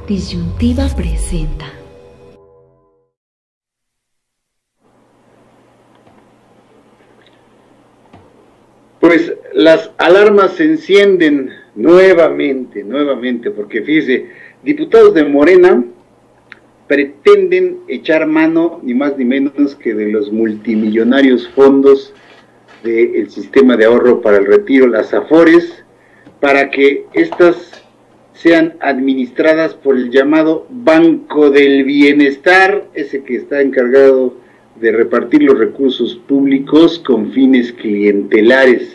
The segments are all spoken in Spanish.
Disyuntiva presenta. Pues las alarmas se encienden nuevamente, porque fíjese, diputados de Morena pretenden echar mano ni más ni menos que de los multimillonarios fondos del sistema de ahorro para el retiro, las AFORES, para que estas sean administradas por el llamado Banco del Bienestar, ese que está encargado de repartir los recursos públicos con fines clientelares.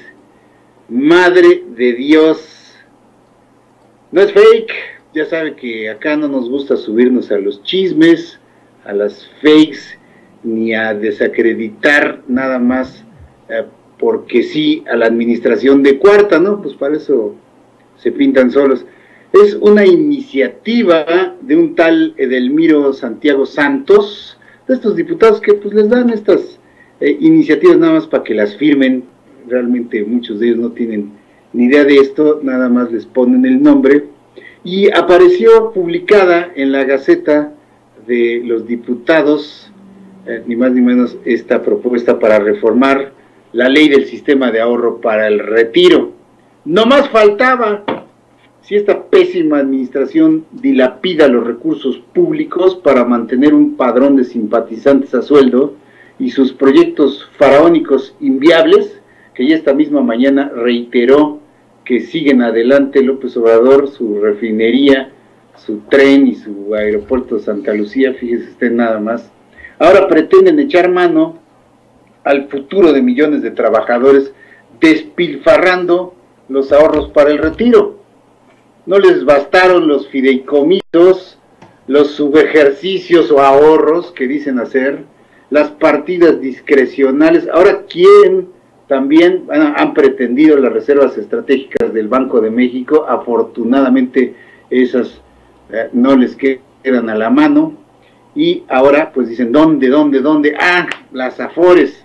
Madre de Dios, no es fake, ya sabe que acá no nos gusta subirnos a los chismes, a las fakes, ni a desacreditar nada más porque sí a la administración de cuarta, ¿no? Pues para eso se pintan solos. Es una iniciativa de un tal Edelmiro Santiago Santos, de estos diputados que pues les dan estas iniciativas nada más para que las firmen. Realmente muchos de ellos no tienen ni idea de esto, nada más les ponen el nombre, y apareció publicada en la Gaceta de los Diputados, ni más ni menos, esta propuesta para reformar la ley del sistema de ahorro para el retiro. No más faltaba, si esta pésima administración dilapida los recursos públicos para mantener un padrón de simpatizantes a sueldo y sus proyectos faraónicos inviables, que ya esta misma mañana reiteró que siguen adelante López Obrador, su refinería, su tren y su aeropuerto de Santa Lucía, fíjese usted nada más. Ahora pretenden echar mano al futuro de millones de trabajadores despilfarrando los ahorros para el retiro. No les bastaron los fideicomisos, los subejercicios o ahorros que dicen hacer, las partidas discrecionales, ahora quieren también, han pretendido las reservas estratégicas del Banco de México. Afortunadamente esas no les quedan a la mano, y ahora pues dicen, ¿dónde? Ah, las AFORES.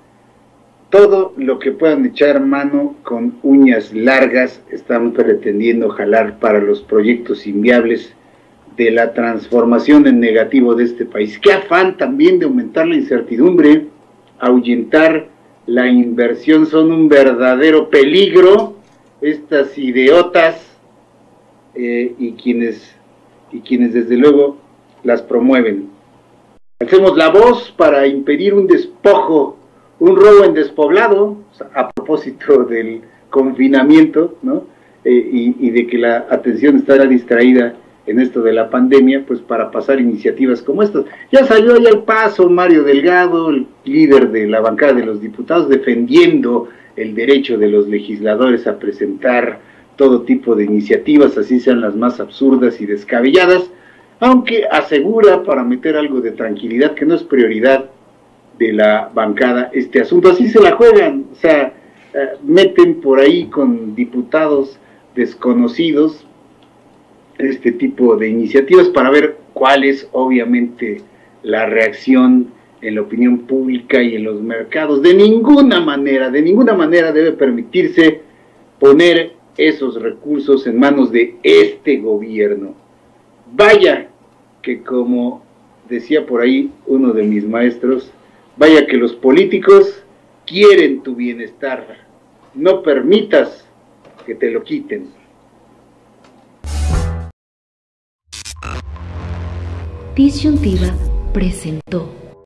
Todo lo que puedan echar mano con uñas largas están pretendiendo jalar para los proyectos inviables de la transformación en negativo de este país. Qué afán también de aumentar la incertidumbre, ahuyentar la inversión. Son un verdadero peligro estas idiotas y quienes desde luego las promueven. Hacemos la voz para impedir un despojo, un robo en despoblado, a propósito del confinamiento, ¿no? Y de que la atención estará distraída en esto de la pandemia, pues para pasar iniciativas como estas. Ya salió ahí al paso Mario Delgado, el líder de la bancada de los diputados, defendiendo el derecho de los legisladores a presentar todo tipo de iniciativas, así sean las más absurdas y descabelladas, aunque asegura, para meter algo de tranquilidad, que no es prioridad de la bancada este asunto. Así se la juegan, o sea, meten por ahí con diputados desconocidos este tipo de iniciativas para ver cuál es obviamente la reacción en la opinión pública y en los mercados. De ninguna manera debe permitirse poner esos recursos en manos de este gobierno. Vaya que, como decía por ahí uno de mis maestros, vaya que los políticos quieren tu bienestar, no permitas que te lo quiten. Disyuntiva presentó.